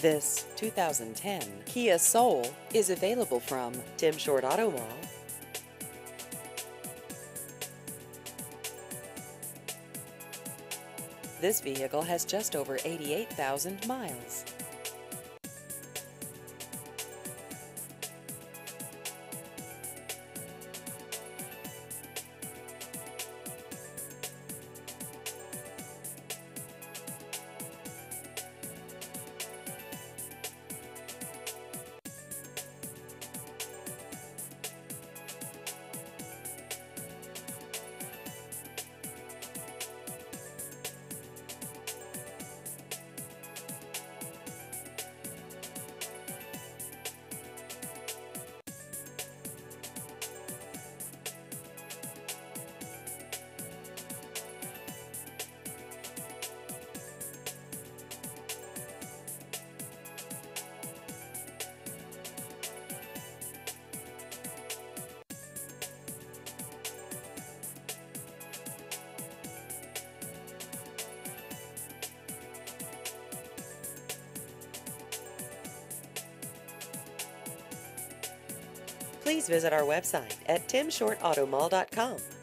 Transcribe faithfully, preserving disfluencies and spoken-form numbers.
This two thousand ten Kia Soul is available from Tim Short Auto Mall. This vehicle has just over eighty-eight thousand miles. Please visit our website at tim short auto mall dot com.